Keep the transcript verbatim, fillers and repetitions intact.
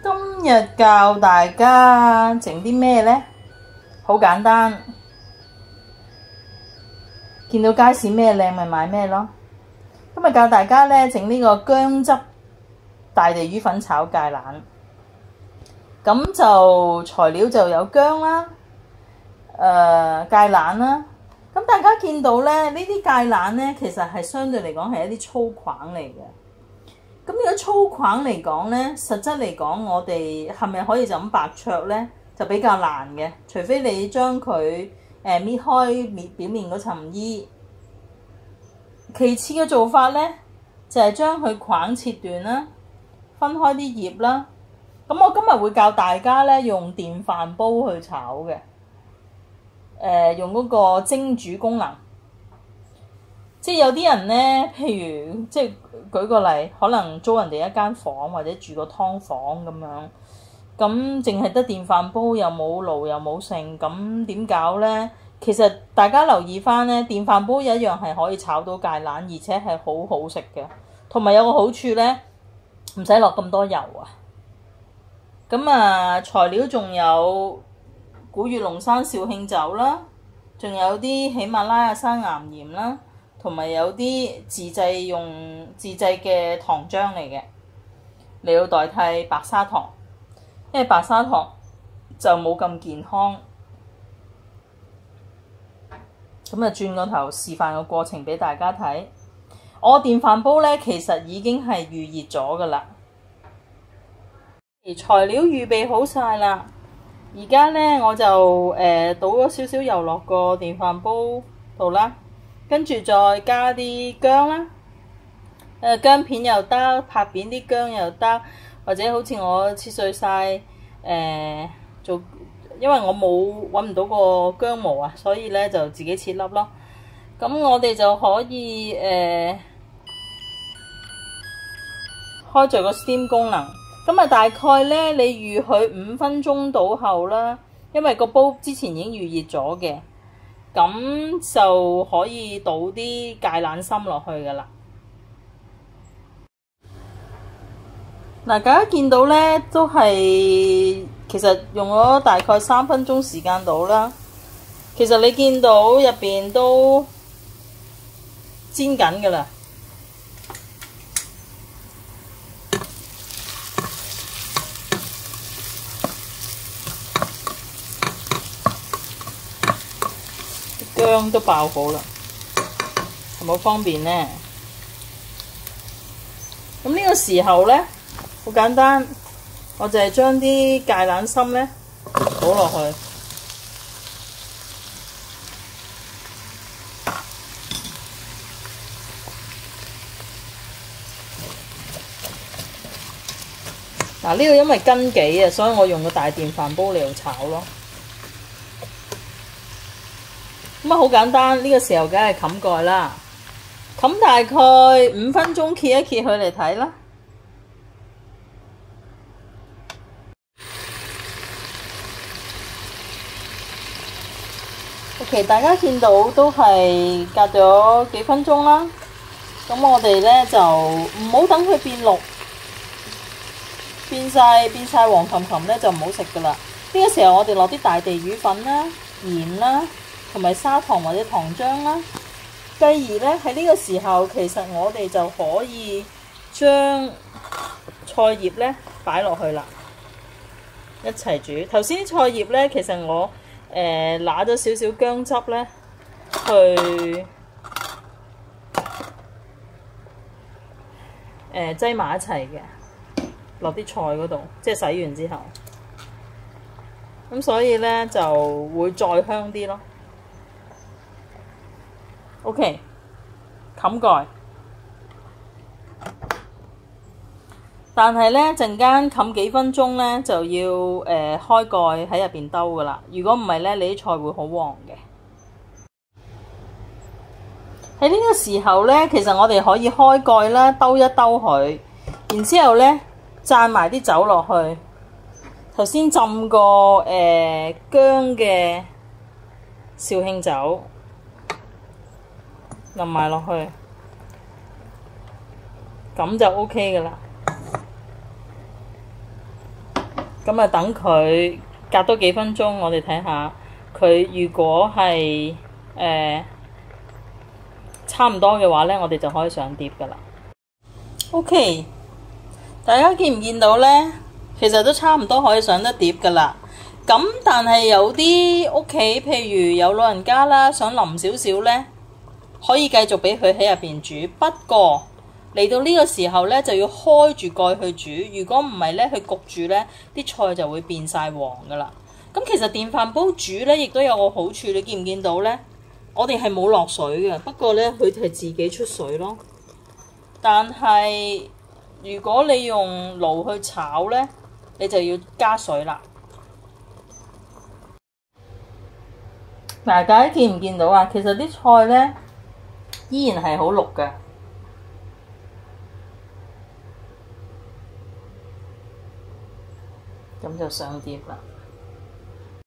今日教大家整啲咩呢？好簡單，見到街市咩靚咪買咩咯。今日教大家呢整呢個薑汁大地魚粉炒芥蘭。咁就材料就有薑啦，誒、呃、芥蘭啦。咁大家見到咧，呢啲芥蘭咧，其實係相對嚟講係一啲粗框嚟嘅。咁如果粗框嚟講咧，實質嚟講，我哋係咪可以就咁白灼咧？就比較難嘅，除非你將佢誒搣開面表面嗰層衣。其次嘅做法咧，就係將佢框切斷啦，分開啲葉啦。咁我今日會教大家咧用電飯煲去炒嘅，誒、呃、用嗰個蒸煮功能。即係有啲人咧，譬如即係舉個例，可能租人哋一間房或者住個劏房咁樣，咁淨係得電飯煲又冇爐又冇剩，咁點搞咧？其實大家留意翻咧，電飯煲一樣係可以炒到芥蘭，而且係好好食嘅，同埋有個好處咧，唔使落咁多油啊！咁啊，材料仲有古越龍山紹興酒啦，仲有啲喜馬拉雅山岩鹽啦，同埋有啲自製用自製嘅糖漿嚟嘅，嚟到代替白砂糖，因為白砂糖就冇咁健康。咁啊，轉個頭示範個過程俾大家睇。我電飯煲咧，其實已經係預熱咗噶啦。材料預備好晒啦，而家咧我就誒、呃、倒咗少少油落個電飯煲度啦，跟住再加啲薑啦，誒、呃、薑片又得，拍扁啲薑又得，或者好似我切碎晒誒、呃、做，因為我冇揾唔到個薑毛啊，所以咧就自己切粒咯。咁我哋就可以誒、呃、開著個 steam 功能。咁啊，大概咧，你預佢五分鐘到後啦，因為個煲之前已經預熱咗嘅，咁就可以倒啲芥蘭心落去噶啦。嗱，大家見到咧，都係其實用咗大概三分鐘時間到啦。其實你見到入邊都煎緊噶啦。薑都爆好啦，係咪好方便呢？咁呢個時候呢，好簡單，我就係將啲芥蘭心呢倒落去。嗱，呢個因為斤幾啊，所以我用個大電飯煲嚟炒咯。咁啊，好簡單，呢個時候梗係冚蓋啦，冚大概五分鐘，揭一揭佢嚟睇啦。OK， 大家見到都係隔咗幾分鐘啦。咁我哋咧就唔好等佢變綠，變晒變晒黃冚冚咧就唔好食噶啦。呢個時候我哋落啲大地魚粉啦、鹽啦，同埋砂糖或者糖漿啦，繼而咧喺呢個時候，其實我哋就可以將菜葉咧擺落去啦，一齊煮。頭先啲菜葉咧，其實我誒揦咗少少薑汁咧，去誒擠埋一齊嘅，落啲菜嗰度，即係洗完之後，咁所以咧就會再香啲咯。OK， 冚蓋，但係咧陣間冚幾分鐘咧就要誒、呃、開蓋喺入邊兜噶啦。如果唔係咧，你啲菜會好黃嘅。喺呢個時候咧，其實我哋可以開蓋啦，兜一兜佢，然之後咧灒埋啲酒落去。頭先浸過誒薑嘅紹興酒。淋埋落去，咁就 OK 噶啦。 咁啊，等佢隔多幾分鐘，我哋睇下佢如果係誒、呃、差唔多嘅話咧，我哋就可以上碟噶啦。OK， 大家見唔見到咧？其實都差唔多可以上得碟噶啦。咁但係有啲屋企，譬如有老人家啦，想腍少少咧，可以繼續俾佢喺入邊煮。不過嚟到呢個時候咧，就要開住蓋去煮。如果唔係咧，佢焗住咧，啲菜就會變晒黃噶啦。咁其實電飯煲煮咧，亦都有個好處，你見唔見到咧？我哋係冇落水嘅，不過咧佢係自己出水咯。但係如果你用爐去炒咧，你就要加水啦。大家見唔見到啊？其實啲菜咧依然係好綠嘅。咁就上碟啦。